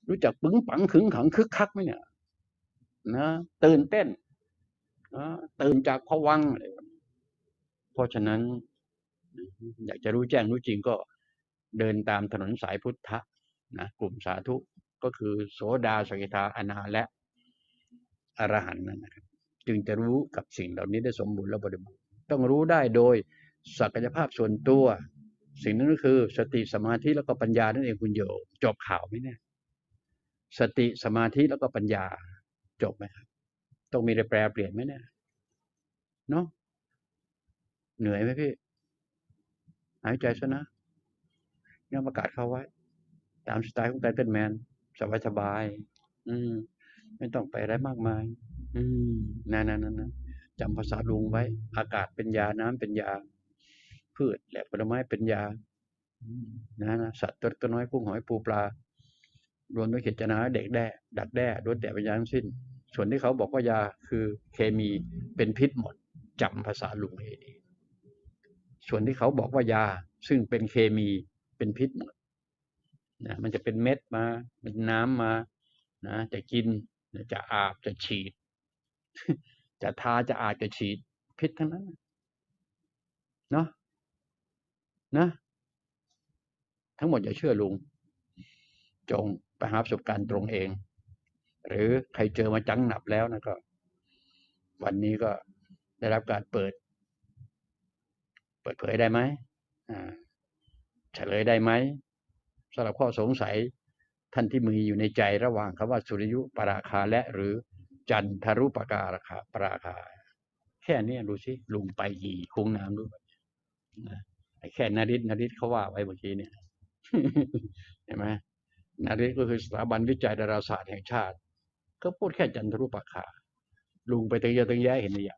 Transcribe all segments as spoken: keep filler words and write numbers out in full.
รู้จักปึ้งปังขึงขังคึกคักไหมเนี่ยนะตื่นเต้นนะตื่นจากภวังค์เพราะฉะนั้นอยากจะรู้แจ้งรู้จริงก็เดินตามถนนสายพุทธะนะกลุ่มสาธุก็คือโสดาสกิทาอนาและอรหันต์นั่นนะครับจึงจะรู้กับสิ่งเหล่านี้ได้สมบูรณ์และบริบูรณ์ต้องรู้ได้โดยศักยภาพส่วนตัวสิ่งนั้นก็คือสติสมาธิแล้วก็ปัญญานั่นเองคุณโยมจบข่าวไหมเนี่ยสติสมาธิแล้วก็ปัญญาจบไหมครับต้องมีอะไรแปลเปลี่ยนไหมเนี่ยเนาะเหนื่อยไหมพี่หายใจซะนะเนี่ยประกาศเข้าไว้ตามสไตล์ของไทเทิลแมนสบายๆอืมไม่ต้องไปอะไรมากมายอืมนั่นๆๆๆจำภาษาลุงไว้อากาศเป็นยาน้ำเป็นยาพืชและผลไม้เป็นยาอืมนะนะสัตว์ตัวตัวน้อยกุ้งหอยปูปลารวมด้วยเจตนาเด็กแด้ดักแด้ล้วนแต่เป็นยาทั้งสิ้นส่วนที่เขาบอกว่ายาคือเคมีเป็นพิษหมดจำภาษาลุงให้ดีส่วนที่เขาบอกว่ายาซึ่งเป็นเคมีเป็นพิษหมดนะมันจะเป็นเม็ดมาเป็นน้ำมานะจะกินจะอาบจะฉีดจะทาจะอาบจะฉีดพิษทั้งนั้นเนาะนะทั้งหมดอย่าเชื่อลุงจงไปหาประสบการณ์ตรงเองหรือใครเจอมาจังหนับแล้วนะก็วันนี้ก็ได้รับการเปิดเปิดเผยได้ไหมอ่าเฉลยได้ไหมสำหรับข้อสงสัยท่านที่มีอยู่ในใจระหว่างคำว่าสุริยุปราคาและหรือจันทรุปการคาปราคาแค่นี้ดูสิลุงไปกี่คุ้งน้ำรู้นะแค่นาริศนาริศเขาว่าไว้เมื่อกี้เนี่ยเห็นไหมนาริศก็คือสถาบันวิจัยดาราศาสตร์แห่งชาติก็พูดแค่จันทรุปราคาลุงไปตึงเยอะตึงแย่เห็นหรือยัง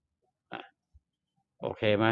โอเคไหม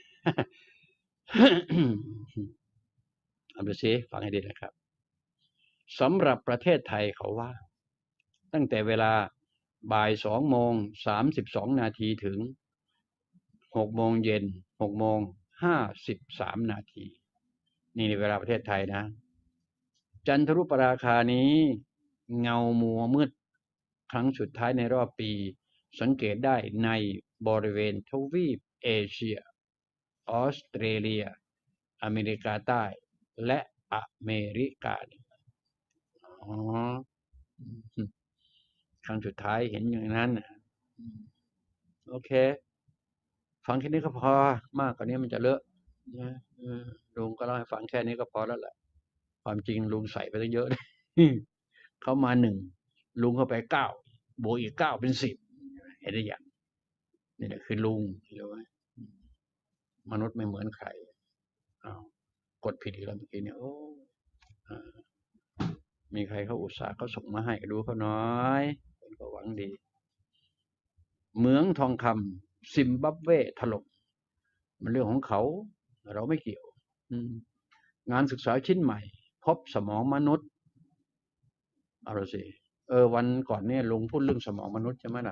เอาดูสิฟังให้ดีนะครับสำหรับประเทศไทยเขาว่าตั้งแต่เวลาบ่ายสองโมงสามสิบสองนาทีถึงหกโมงเย็นหกโมงห้าสิบสามนาทีนี่ในเวลาประเทศไทยนะจันทรุปราคานี้เงามัวมืดครั้งสุดท้ายในรอบปีสังเกตได้ในบริเวณทวีปเอเชียออสเตรเลียอเมริกาใต้และอเมริกาอ๋อครั้งสุดท้ายเห็นอย่างนั้นโอเคฟังแค่นี้ก็พอมากกว่านี้มันจะเลอะนะลุงก็เล่าให้ฟังแค่นี้ก็พอแล้วแหละความจริงลุงใส่ไปตั้งเยอะเลยเขามาหนึ่งลุงเข้าไปเก้าบวกอีกเก้าเป็นสิบเห็นได้ยังนี่แหละคือลุงเห็นไหมมนุษย์ไม่เหมือนใครอ้าวกดผิดอีกแล้วเมื่อกี้เนี่ยโอ้มีใครเขาอุตส่าห์เขาส่งมาให้ดูเขาน้อยเป็นก็หวังดีเหมืองทองคำซิมบับเวถล่มมันเรื่องของเขาเราไม่เกี่ยวงานศึกษาชิ้นใหม่พบสมองมนุษย์เอาละสิเออวันก่อนเนี่ยลุงพูดเรื่องสมองมนุษย์ใช่ไหมล่ะ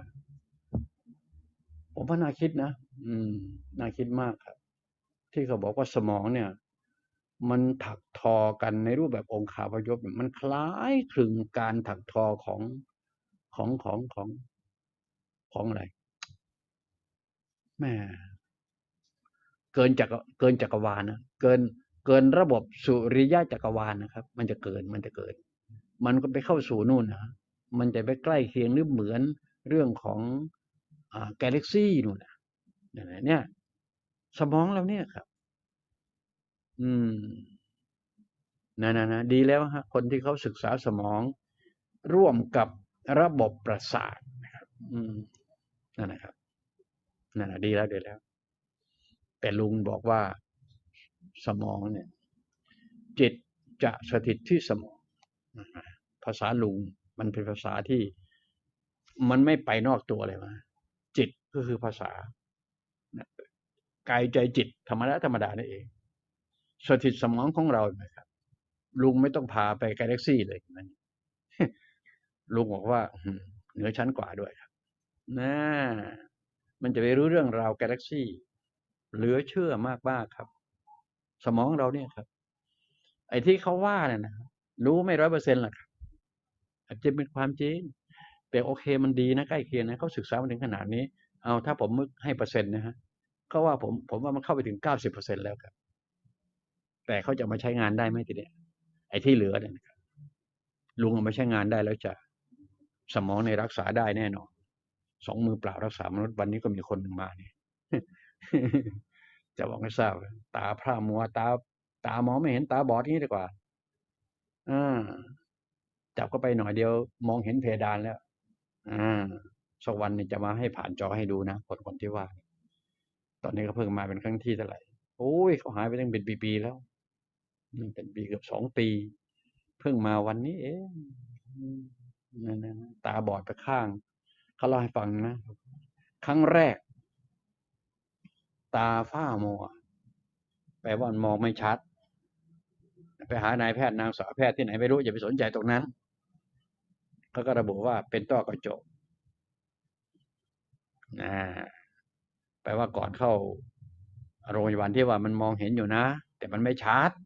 ผมว่าน่าคิดนะอืมน่าคิดมากครับที่เขาบอกว่าสมองเนี่ยมันถักทอกันในรูปแบบองคาพยพมันคล้ายคลึงการถักทอของของของของของอะไรแม่เกินจักรเกินจักรวาลนะเกินเกินระบบสุริยะจักรวาลนะครับมันจะเกินมันจะเกินมันก็ไปเข้าสู่นู่นนะมันจะไปใกล้เคียงหรือเหมือนเรื่องของอ่ากาแล็กซี่นู่นนะเนี่ยสมองเราเนี่ยครับอืมนะนะนะดีแล้วฮะคนที่เขาศึกษาสมองร่วมกับระบบประสาทนะครับอืมนั่นนะครับนั่นนะดีแล้วดีแล้วแต่ลุงบอกว่าสมองเนี่ยจิตจะสถิตที่สมองภาษาลุงมันเป็นภาษาที่มันไม่ไปนอกตัวเลยวะจิตก็คือภาษากายใจจิตธรรมดาธรรมดานี่เองสถิตสมองของเราไหมครับลุงไม่ต้องพาไปกาแล็กซี่เลยนั่นลุงบอกว่าเหนือชั้นกว่าด้วยครับนะมันจะไปรู้เรื่องราวกาแล็กซี่เหลือเชื่อมากๆครับสมองเราเนี่ยครับไอ้ที่เขาว่าเนี่ยนะรู้ไม่ร้อยเปอร์เซ็นต์หรอกครับอาจจะเป็นความจริง แต่โอเคมันดีนะใกล้เคียงนะเขาศึกษามาถึงขนาดนี้ เอาถ้าผมมึกให้เปอร์เซ็นต์นะฮะก็ว่าผมผมว่ามันเข้าไปถึงเก้าสิบเปอร์เซ็นต์แล้วครับ แต่เขาจะเอามาใช้งานได้ไหมทีเนี้ยไอ้ที่เหลือเนี่ยนะครับลุงเอามาใช้งานได้แล้วจะสมองในรักษาได้แน่นอนสองมือเปล่ารักษามนุษย์วันนี้ก็มีคนหนึ่งมานี่ จะบอกให้ทราบตาพร่ามัวตาตามองไม่เห็นตาบอดนี้ดีกว่าอ่าจับเข้าไปหน่อยเดียวมองเห็นเพดานแล้วอ่าสักวันนี้จะมาให้ผ่านจอให้ดูนะคนคนที่ว่า ตอนนี้ก็เพิ่งมาเป็นครั้งที่เท่าไหร่โอ้ยเขาหายไปตั้งเป็นปีๆแล้วนี่เป็นปีเกือบสองปีเพิ่งมาวันนี้เองอืมนั่นนะตาบอดไปข้างเขาเล่าให้ฟังนะครั้งแรกตาฝ้ามัวแปลว่ามันมองไม่ชัดไปหานายแพทย์นางสาวแพทย์ที่ไหนไม่รู้อย่าไปสนใจตรงนั้นเขาก็ระบุว่าเป็นต้อกระจกนะแปลว่าก่อนเข้าโรงพยาบาลที่ว่ามันมองเห็นอยู่นะแต่มันไม่ชัด